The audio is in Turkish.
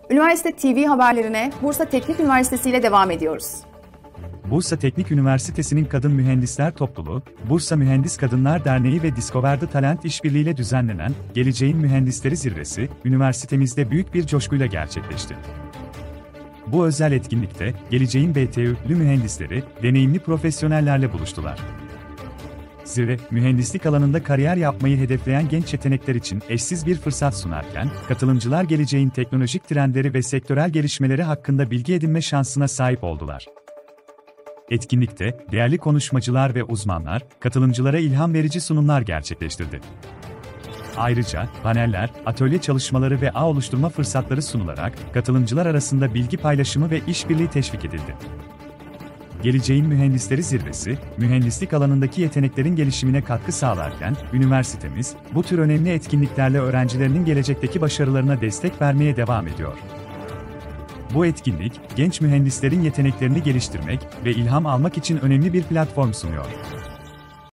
Üniversite TV haberlerine Bursa Teknik Üniversitesi ile devam ediyoruz. Bursa Teknik Üniversitesi'nin Kadın Mühendisler Topluluğu, Bursa Mühendis Kadınlar Derneği ve Discover the Talent işbirliğiyle düzenlenen Geleceğin Mühendisleri Zirvesi, üniversitemizde büyük bir coşkuyla gerçekleşti. Bu özel etkinlikte, geleceğin BTÜ'lü mühendisleri, deneyimli profesyonellerle buluştular. Zirve, mühendislik alanında kariyer yapmayı hedefleyen genç yetenekler için eşsiz bir fırsat sunarken, katılımcılar geleceğin teknolojik trendleri ve sektörel gelişmeleri hakkında bilgi edinme şansına sahip oldular. Etkinlikte, değerli konuşmacılar ve uzmanlar, katılımcılara ilham verici sunumlar gerçekleştirdi. Ayrıca, paneller, atölye çalışmaları ve ağ oluşturma fırsatları sunularak, katılımcılar arasında bilgi paylaşımı ve işbirliği teşvik edildi. Geleceğin Mühendisleri Zirvesi, mühendislik alanındaki yeteneklerin gelişimine katkı sağlarken, üniversitemiz, bu tür önemli etkinliklerle öğrencilerinin gelecekteki başarılarına destek vermeye devam ediyor. Bu etkinlik, genç mühendislerin yeteneklerini geliştirmek ve ilham almak için önemli bir platform sunuyor.